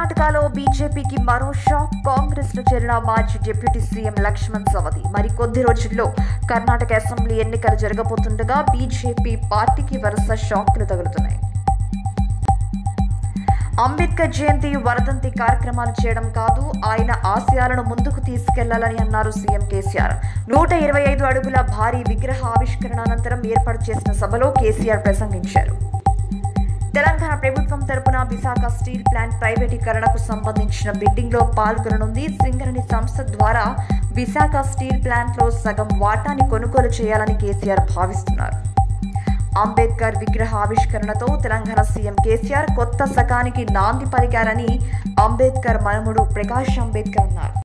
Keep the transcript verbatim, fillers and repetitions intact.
కర్ణాటకలో బీజేపీకి మరో షాక్. కాంగ్రెస్ లో చేరిన మాజీ డిప్యూటీ సీఎం లక్ష్మణ్ సవది మరి కొద్ది రోజుల్లో కర్ణాటక అసెంబ్లీ ఎన్నికలు జరగబోతుండగా బీజేపీ పార్టీకి వరుస షాక్లు తగులుతున్నాయి. అంబేద్కర్ జయంతి వర్ధంతి కార్యక్రమాలు చేయడం కాదు, ఆయన ఆశయాలను ముందుకు తీసుకెళ్లాలని అన్నారు సీఎం కేసీఆర్. నూట ఇరవై ఐదు అడుగుల భారీ విగ్రహ ఆవిష్కరణ అనంతరం ఏర్పాటు చేసిన సభలో కేసీఆర్ ప్రసంగించారు. తెలంగాణ ప్రభుత్వం తరపున విశాఖ స్టీల్ ప్లాంట్ ప్రైవేటీకరణకు సంబంధించిన బిడ్డింగ్ లో పాల్గొననుంది. సింగరేణి సంస్థ ద్వారా విశాఖ స్టీల్ ప్లాంట్ లో సగం వాటాని కొనుగోలు చేయాలని కేసీఆర్ భావిస్తున్నారు. అంబేద్కర్ విగ్రహ ఆవిష్కరణతో తెలంగాణ సీఎం కేసీఆర్ కొత్త శకానికి నాంది పలికారని అంబేద్కర్ మనముడు ప్రకాష్ అంబేద్కర్ అన్నారు.